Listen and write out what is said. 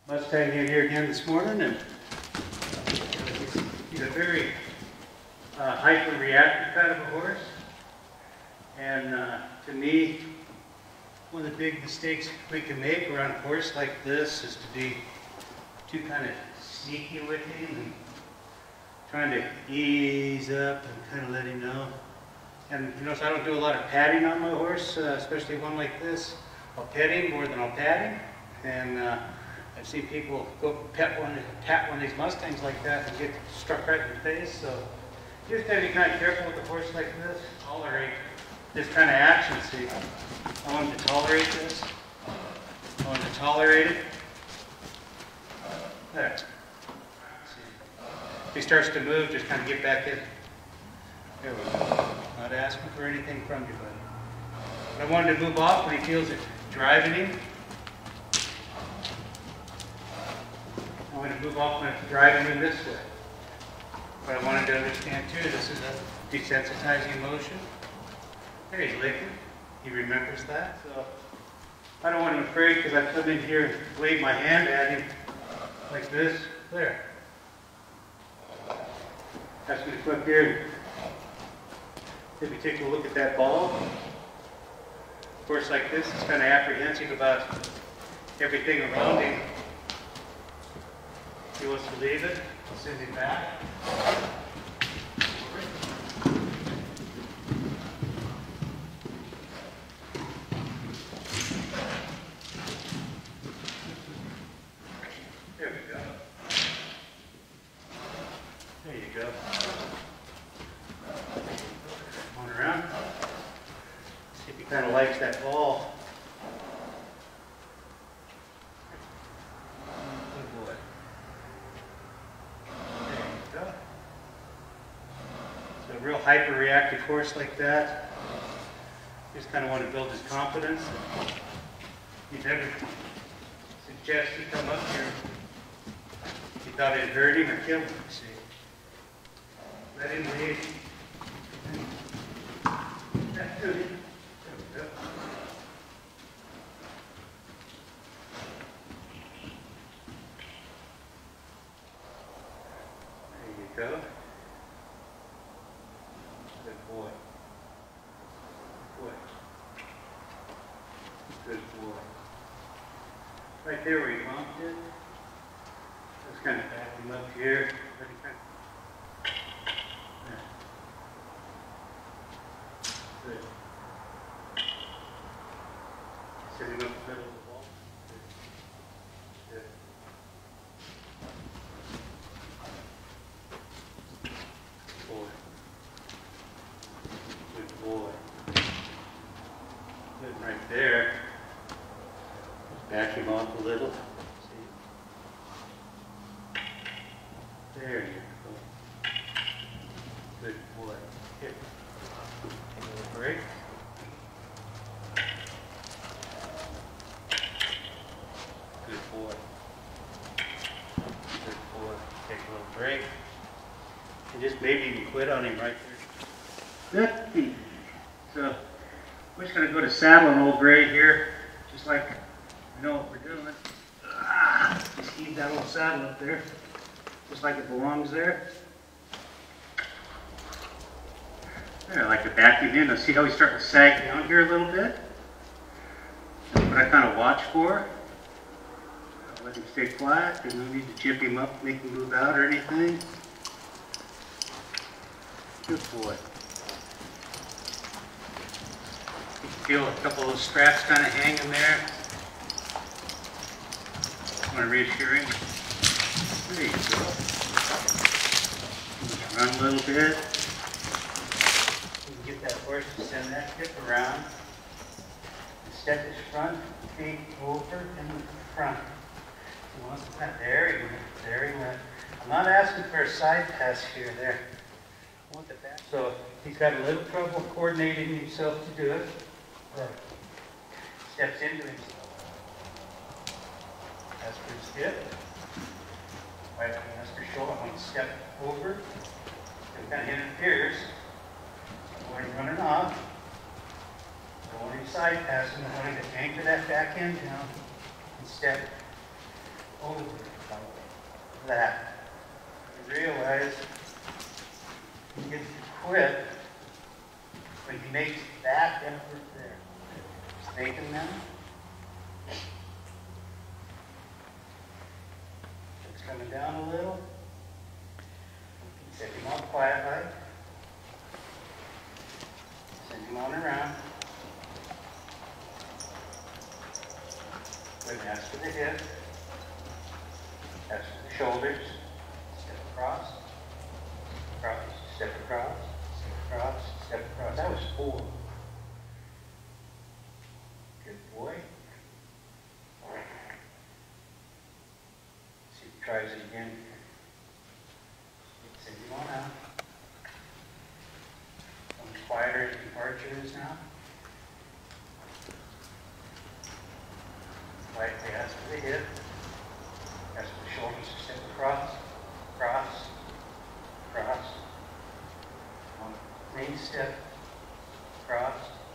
Mustang here again this morning, and he's a very hyper-reactive kind of a horse. And to me, one of the big mistakes we can make around a horse like this is to be too kind of sneaky with him and trying to ease up and kind of let him know. And you know, so I don't do a lot of patting on my horse, especially one like this. I'll pet him more than I'll pat him. And I've seen people go pat one of these Mustangs like that and get struck right in the face. So you just got to be kind of careful with a horse like this. Tolerate this kind of action. See, I want him to tolerate this. I want him to tolerate it. There. See. If he starts to move, just kind of get back in. There we go. Not asking for anything from you, buddy. But I want him to move off when he feels it driving him. I want to move off when it's driving him this way. But I want him to understand too, this is a desensitizing motion. There, he's licking. He remembers that. So I don't want him afraid because I come in here and wave my hand at him like this. There. Ask him to come up here and maybe take a look at that ball. Of course, like this, he's kind of apprehensive about everything around him. He wants to leave it. I'll send him back. There we go. There you go. Come on around. See if he kind of likes that ball. A real hyper-reactive horse like that, you just kind of want to build his confidence. You never suggest he come up here if you thought it'd hurt him or kill him, see. Let him leave. That's good. There we go. There you go. Good boy. Good boy. Good boy. Right there where you bumped it. Just kind of back him up here. Good. Set him up the middle of the ball. Good. Good boy. Good boy. Good right there. Just back him off a little. See? There you go. Good boy. Here. A little break. Good boy. Good boy. Take a little break. And just maybe even quit on him right there. Good. So we're just going to go to saddle an old gray here, just like we know what we're doing. Just heave that little saddle up there, just like it belongs there. There, I like to back him in. Let's see how he's starting to sag down here a little bit. That's what I kind of watch for. I'll let him stay quiet. There's no need to chip him up, make him move out or anything. Good boy. You can feel a couple of those straps kind of hanging there. I want to reassure him. There you go. Just run a little bit. You can get that horse to send that hip around. And step his front feet over in the front. He wants to that. There he went. There he went. I'm not asking for a side pass here. There. I want the back. So he's got a little trouble coordinating himself to do it. Steps into himself. As for his hip, right up against her shoulder, I'm going to step over. And kind of interferes. When he's running off, I want him side passing. I want him to anchor that back end down and step over that. You realize he gets to quit when he makes that effort there. Snaking them. It's coming down a little. Set him on quiet light. Send him on around. When that's for the hip. That's for the shoulders. Step across. Cross. Step across. Step across. Step across. That was 4. Good boy. See if he tries it again. Send him on out. Quieter as departure is now. Lightly as for the hip. As for the shoulders, step across, cross, cross. On main step, cross,